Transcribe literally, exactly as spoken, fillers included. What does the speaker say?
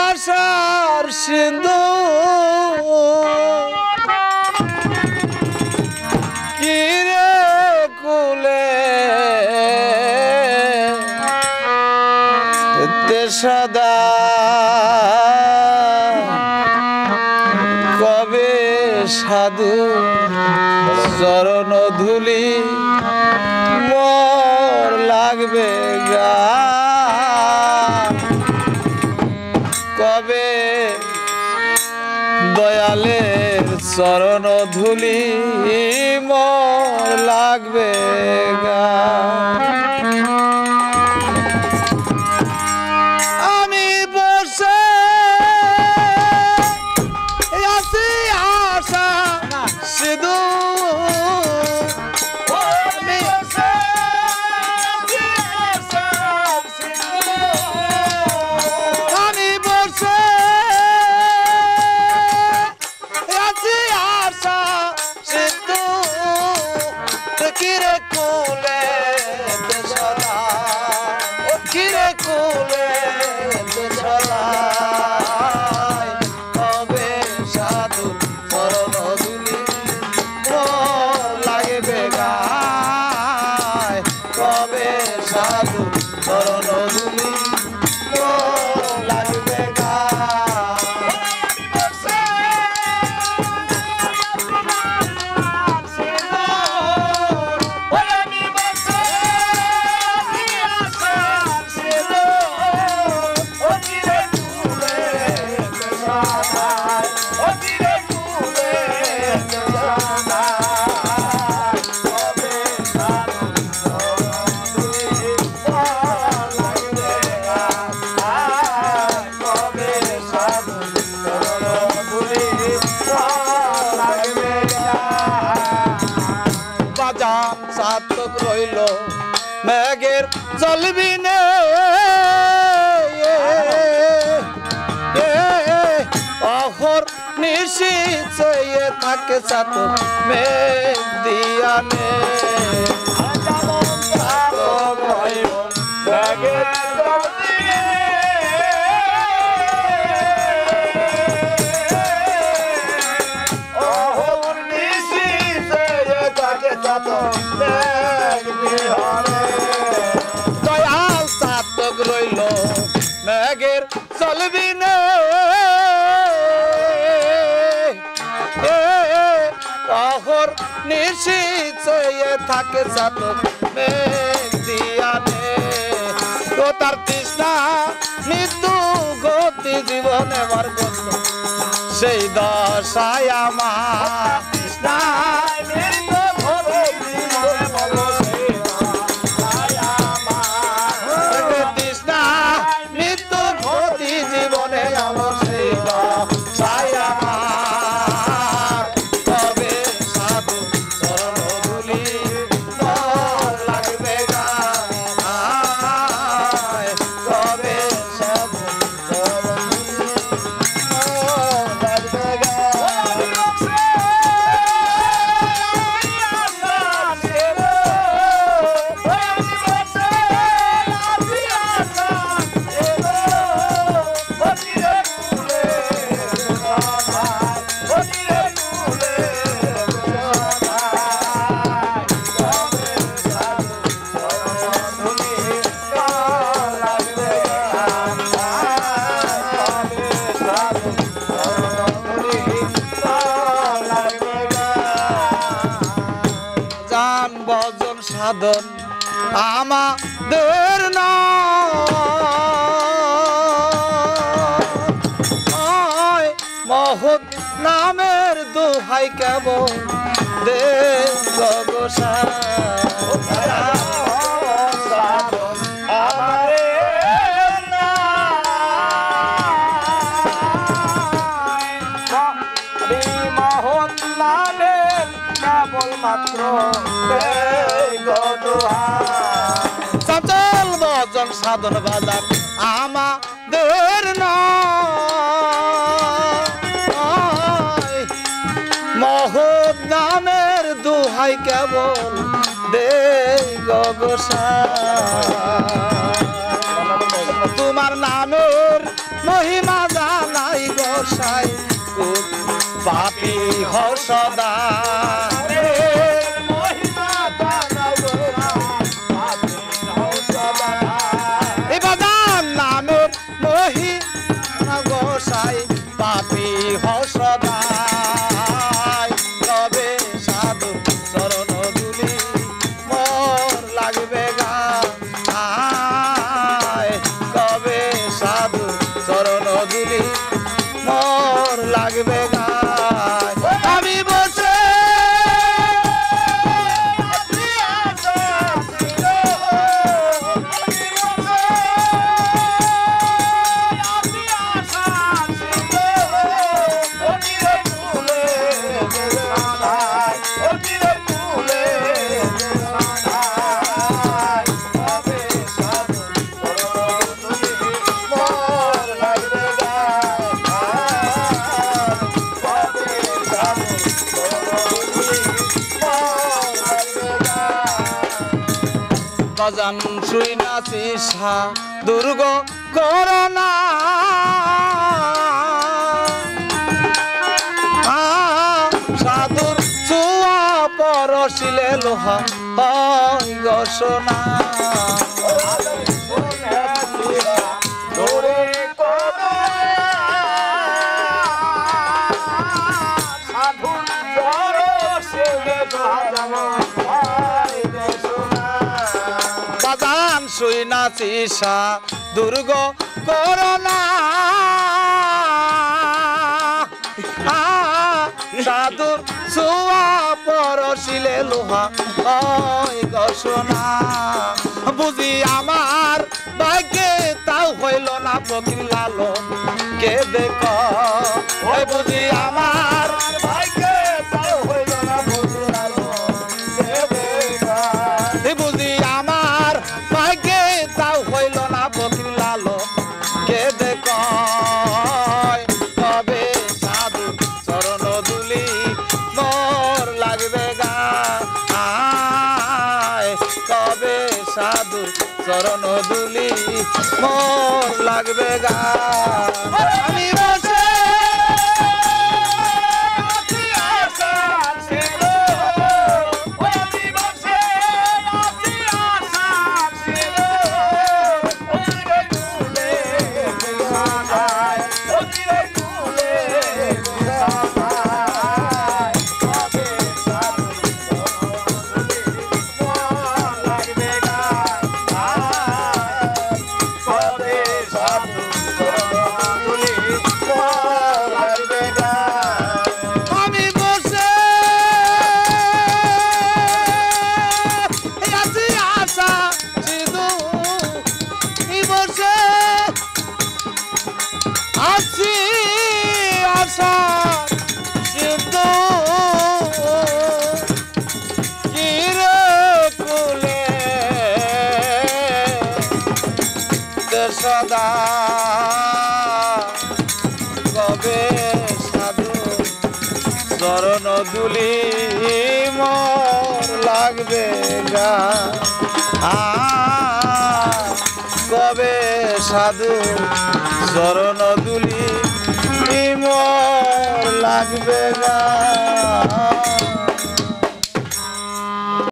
আশার সিন্ধু কিরে কুলে তে সদা কবে সাধু চরণ ধুলি মোর লাগবে গা কবে দয়ালের চরণ ধুলি মোর লাগবে গা আমি বসে আছি আশা সিধু কিরে কুলে দেশলা ও কিরে কুলে দেশলা কবে সাধু চরণ ধুলি লাগবে গায় কবে সাধু চরণ ধুলি লাগবে সাতক রইল মেঘের জলবিনে অহর নিশি চয়ে থাকে সাতক মেঘ দিয়ানে সাতক রইল মেঘের দয়াল সাতক রইল মেঘের চলবিনে অহর নিশি চয়ে থাকে সাতক মেঘ দিয়ানে তো তার তৃষ্ণা মৃত্যু গতি জীবনে মার কত সেই দশায় আমার তৃষ্ণা ভজন সাধন আমাদের নয় মহৎ নামের দোহাই কেবল দে গগোসা মহৎ নামের কেবল মাত্র চঞ্চল ভজন সাধন বাজার আমাদের নয় মহৎ নামের দোহাই কেবল দে গগোসা তোমার নামের মহিমা গোসাই কুল পাপি হও সদা বাজান নামের মহি গোসাই পাপি হও সদাই তবে সাধু চরণ দুলি মোর লাগবে গা কবে সাধু চরণ দুলি মোর লাগবে গা আমি বসে বাজান শুই নাচিস দুর্গ করোনা সাধুর চুয়া পরশিলে লোহা হয় গসনা বাজান শুই নাচিসা দুর্গ করোনা সাধুর চুয়া পরশিলে লোহা হয় গসনা বুঝি আমার ভাগ্যে তাও হইল না ফকির লালন কে দেখ বুঝি আমার ভাগ্যে তাও হইল না ফকির লালন কে দেখ বুঝি আমার ভাগ্যে তাও হইল না ফকির লালন কে দেখ কবে সাধু চরণ দুলি মোর লাগবে গা কবে সাধু চরণ দুলি মোর লাগবে গা আমি বসে সদা কবে সাধু চরণ দুলি মোর লাগবে গা কবে সাধু চরণ দুলি মোর লাগবে গা।